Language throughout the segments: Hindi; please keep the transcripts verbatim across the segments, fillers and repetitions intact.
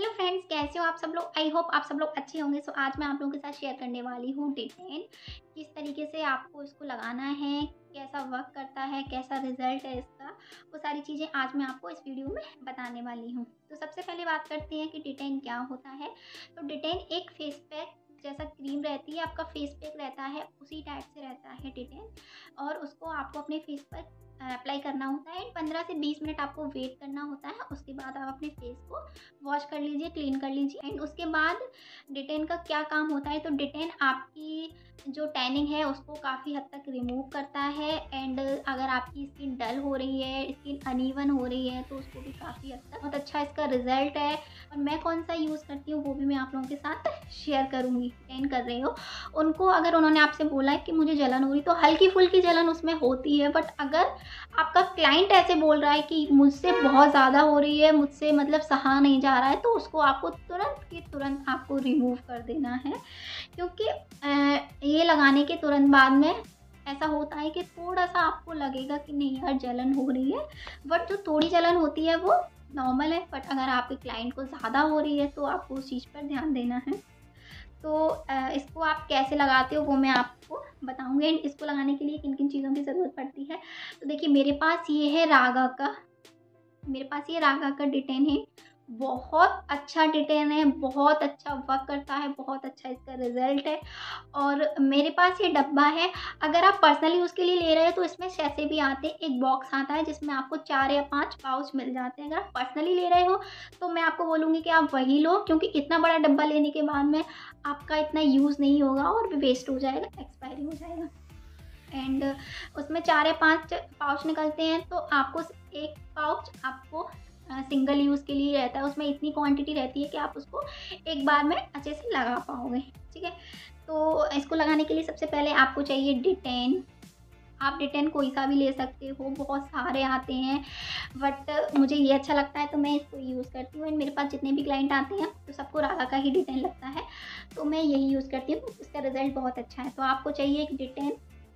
हेलो फ्रेंड्स, कैसे हो आप सब लोग। आई होप आप सब लोग अच्छे होंगे। सो आज मैं आप लोगों के साथ शेयर करने वाली हूँ डिटेन, किस तरीके से आपको इसको लगाना है, कैसा वर्क करता है, कैसा रिजल्ट है इसका, वो सारी चीज़ें आज मैं आपको इस वीडियो में बताने वाली हूँ। तो सबसे पहले बात करते हैं कि डिटेन क्या होता है। तो डिटेन एक फेस पैक जैसा क्रीम रहती है, आपका फेस पैक रहता है उसी टाइप से रहता है डिटेन, और उसको आपको अपने फेस पर अप्लाई करना होता है। पंद्रह से बीस मिनट आपको वेट करना होता है। उसके बाद आप अपने फेस को वॉश कर लीजिए, क्लीन कर लीजिए। एंड उसके बाद डिटेन का क्या काम होता है, तो डिटेन आपकी जो टैनिंग है उसको काफ़ी हद तक रिमूव करता है। एंड अगर आपकी स्किन डल हो रही है, स्किन अनइवन हो रही है, तो उसको भी काफ़ी हद तक बहुत अच्छा इसका रिजल्ट है। और मैं कौन सा यूज़ करती हूँ वो भी मैं आप लोगों के साथ शेयर करूँगी। टैन कर रही हो उनको, अगर उन्होंने आपसे बोला है कि मुझे जलन हो रही, तो हल्की फुल्की जलन उसमें होती है। बट अगर आपका क्लाइंट ऐसे बोल रहा है कि मुझसे बहुत ज़्यादा हो रही है, मुझसे मतलब सहा नहीं जा रहा है, तो उसको आपको तुरंत के तुरंत आपको रिमूव कर देना है। क्योंकि ये लगाने के तुरंत बाद में ऐसा होता है कि थोड़ा सा आपको लगेगा कि नहीं यार जलन हो रही है, बट जो थोड़ी जलन होती है वो नॉर्मल है। बट अगर आपके क्लाइंट को ज़्यादा हो रही है तो आपको उस चीज़ पर ध्यान देना है। तो इसको आप कैसे लगाते हो वो मैं आपको बताऊंगी। एंड इसको लगाने के लिए किन किन चीज़ों की ज़रूरत पड़ती है। तो देखिए, मेरे पास ये है रागा का मेरे पास ये रागा का डिटेन है। बहुत अच्छा डिटेन है, बहुत अच्छा वर्क करता है, बहुत अच्छा इसका रिजल्ट है। और मेरे पास ये डब्बा है। अगर आप पर्सनली यूज़ के लिए ले रहे हैं तो इसमें जैसे भी आते हैं, एक बॉक्स आता है जिसमें आपको चार या पाँच पाउच मिल जाते हैं। अगर आप पर्सनली ले रहे हो तो मैं आपको बोलूँगी कि आप वही लो, क्योंकि इतना बड़ा डब्बा लेने के बाद में आपका इतना यूज़ नहीं होगा और वेस्ट हो जाएगा, एक्सपायरी हो जाएगा। एंड उसमें चार या पाँच पाउच निकलते हैं, तो आपको एक पाउच आपको सिंगल यूज़ के लिए रहता है। उसमें इतनी क्वांटिटी रहती है कि आप उसको एक बार में अच्छे से लगा पाओगे। ठीक है, तो इसको लगाने के लिए सबसे पहले आपको चाहिए डिटेन। आप डिटेन कोई सा भी ले सकते हो, बहुत सारे आते हैं, बट मुझे ये अच्छा लगता है तो मैं इसको यूज़ करती हूँ। एंड मेरे पास जितने भी क्लाइंट आते हैं तो सबको रागा का ही डिटेन लगता है, तो मैं यही यूज़ करती हूँ। इसका रिजल्ट बहुत अच्छा है। तो आपको चाहिए एक डिटेन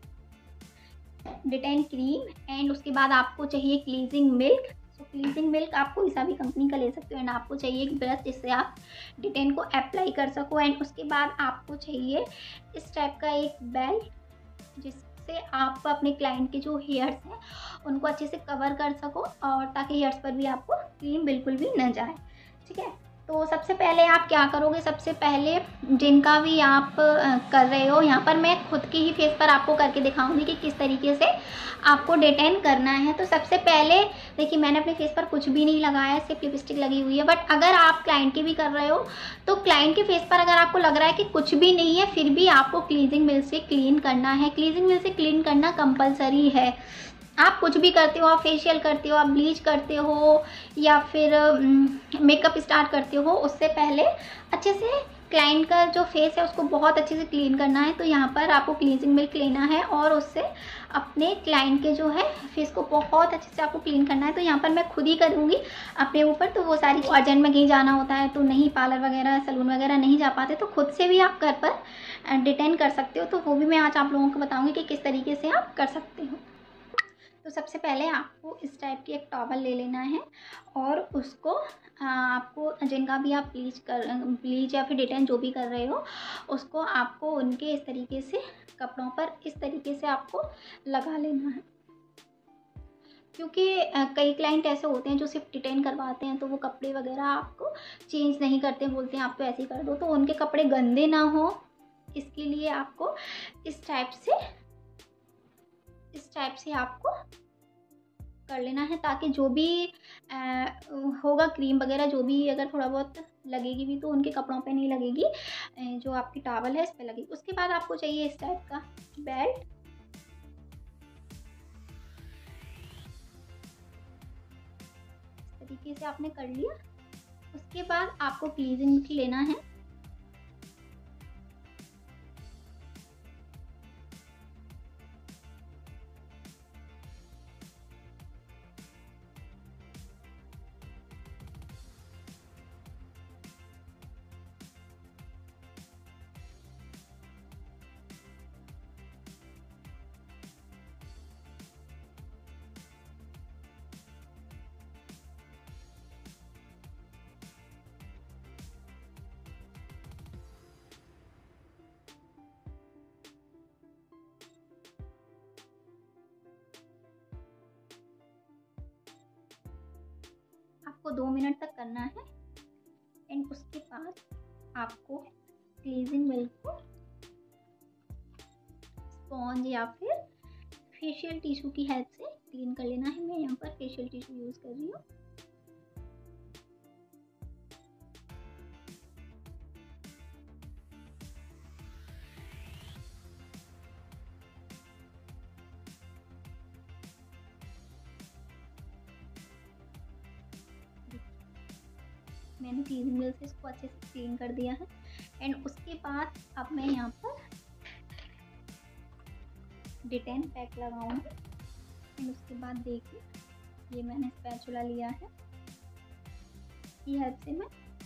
डिटेन क्रीम, एंड उसके बाद आपको चाहिए क्लीजिंग मिल्क। तो क्लीजिंग मिल्क आप कोई सा भी कंपनी का ले सकते हो। एंड आपको चाहिए एक ब्रश जिससे आप डिटेन को अप्लाई कर सको। एंड उसके बाद आपको चाहिए इस टाइप का एक बेल्ट, जिससे आप अपने क्लाइंट के जो हेयर्स हैं उनको अच्छे से कवर कर सको, और ताकि हेयर्स पर भी आपको क्रीम बिल्कुल भी न जाए। ठीक है, तो सबसे पहले आप क्या करोगे, सबसे पहले जिनका भी आप कर रहे हो, यहाँ पर मैं खुद की ही फेस पर आपको करके दिखाऊंगी कि किस तरीके से आपको डिटेन करना है। तो सबसे पहले देखिए, मैंने अपने फेस पर कुछ भी नहीं लगाया, सिर्फ लिपस्टिक लगी हुई है। बट अगर आप क्लाइंट की भी कर रहे हो तो क्लाइंट के फेस पर अगर आपको लग रहा है कि कुछ भी नहीं है, फिर भी आपको क्लीजिंग मिल्क से क्लीन करना है। क्लीजिंग मिल्क से क्लीन करना कंपलसरी है। आप कुछ भी करते हो, आप फेशियल करते हो, आप ब्लीच करते हो, या फिर मेकअप स्टार्ट करते हो, उससे पहले अच्छे से क्लाइंट का जो फेस है उसको बहुत अच्छे से क्लीन करना है। तो यहाँ पर आपको क्लींजिंग मिल्क लेना है और उससे अपने क्लाइंट के जो है फेस को बहुत अच्छे से आपको क्लीन करना है। तो यहाँ पर मैं खुद ही करूँगी अपने ऊपर। तो वो सारी अर्जेंट में कहीं जाना होता है तो नहीं, पार्लर वगैरह सैलून वगैरह नहीं जा पाते, तो खुद से भी आप घर पर डिटेन कर सकते हो। तो वो भी मैं आज आप लोगों को बताऊँगी कि किस तरीके से आप कर सकते हो। तो सबसे पहले आपको इस टाइप की एक टॉवल ले लेना है, और उसको आपको जिनका भी आप ब्लीच कर ब्लीच या फिर डिटेन जो भी कर रहे हो, उसको आपको उनके इस तरीके से कपड़ों पर इस तरीके से आपको लगा लेना है। क्योंकि कई क्लाइंट ऐसे होते हैं जो सिर्फ डिटेन करवाते हैं, तो वो कपड़े वगैरह आपको चेंज नहीं करते, बोलते हैं आप तो ऐसे ही कर दो, तो उनके कपड़े गंदे ना हो, इसके लिए आपको इस टाइप से इस टाइप से आपको कर लेना है, ताकि जो भी आ, होगा क्रीम वगैरह जो भी अगर थोड़ा बहुत लगेगी भी तो उनके कपड़ों पे नहीं लगेगी, जो आपकी टॉवल है इस पे लगेगी। उसके बाद आपको चाहिए इस टाइप का बेल्ट। इस तरीके से आपने कर लिया। उसके बाद आपको क्लीजिंग लेना है। इसको दो मिनट तक करना है। एंड उसके बाद आपको क्लींजिंग मिल्क को स्पॉन्ज या फिर फेशियल टिश्यू की हेल्प से क्लीन कर लेना है। मैं यहाँ पर फेशियल टिश्यू यूज़ कर रही हूँ। मैंने क्लीनिंग मिल्क से इसको अच्छे से क्लीन कर दिया है। एंड उसके बाद अब मैं यहाँ पर डिटेन पैक लगाऊंगी। एंड उसके बाद देखिए ये मैंने स्पैचुला लिया है, इसकी हेल्प से मैं,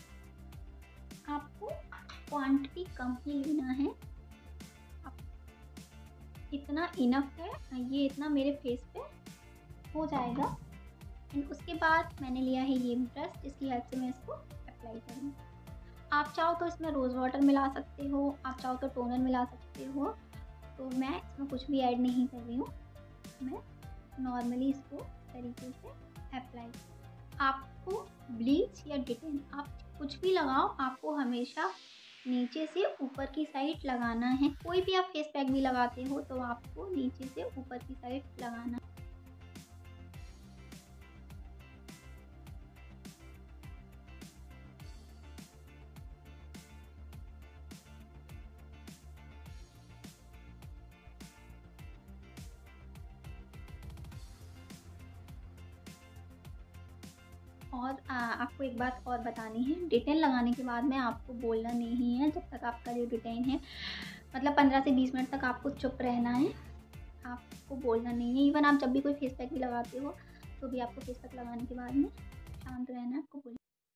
आपको क्वांटिटी कम ही लेना है, आप इतना इनफ है, ये इतना मेरे फेस पे हो जाएगा। एंड उसके बाद मैंने लिया है ये ब्रश, जिसकी हेल्प से मैं इसको अप्लाई करूँगी। आप चाहो तो इसमें रोज़ वाटर मिला सकते हो, आप चाहो तो टोनर मिला सकते हो, तो मैं इसमें कुछ भी ऐड नहीं कर रही हूँ। मैं नॉर्मली इसको तरीके से अप्लाई। आपको ब्लीच या डिटेन आप कुछ भी लगाओ, आपको हमेशा नीचे से ऊपर की साइड लगाना है। कोई भी आप फेस पैक भी लगाते हो तो आपको नीचे से ऊपर की साइड लगाना है। और आ, आपको एक बात और बतानी है, डिटेन लगाने के बाद में आपको बोलना नहीं है जब तक आपका जो डिटेन है, मतलब पंद्रह से बीस मिनट तक आपको चुप रहना है, आपको बोलना नहीं है। इवन आप जब भी कोई फेस पैक भी लगाते हो तो भी आपको फेस पैक लगाने के बाद में शांत रहना है, आपको बोलना।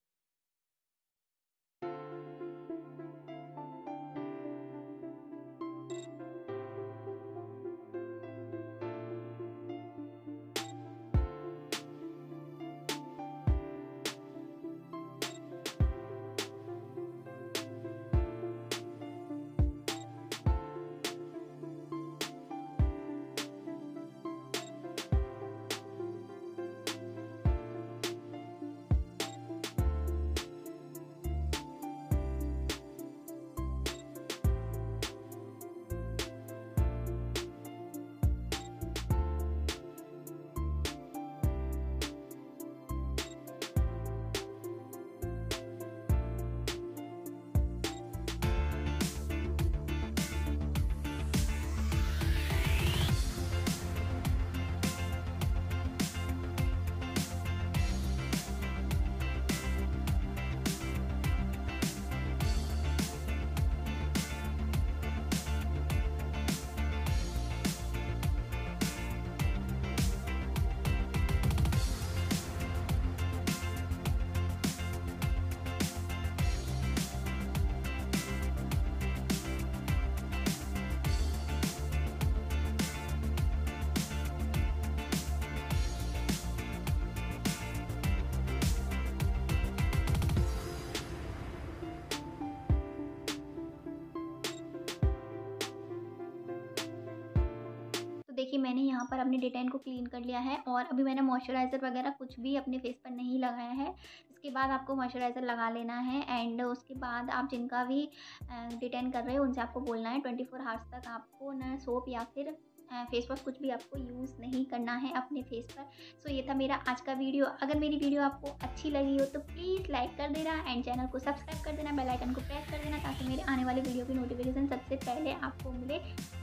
देखिए मैंने यहाँ पर अपने डिटेन को क्लीन कर लिया है और अभी मैंने मॉइस्चराइज़र वगैरह कुछ भी अपने फेस पर नहीं लगाया है। इसके बाद आपको मॉइस्चराइज़र लगा लेना है। एंड उसके बाद आप जिनका भी डिटेन कर रहे हो उनसे आपको बोलना है ट्वेंटी फोर आवर्स तक आपको ना सोप या फिर फेस वॉश कुछ भी आपको यूज़ नहीं करना है अपने फेस पर। सो ये था मेरा आज का वीडियो। अगर मेरी वीडियो आपको अच्छी लगी हो तो प्लीज़ लाइक कर देना एंड चैनल को सब्सक्राइब कर देना, बेल आइकन को प्रेस कर देना ताकि मेरे आने वाले वीडियो की नोटिफिकेशन सबसे पहले आपको मिले।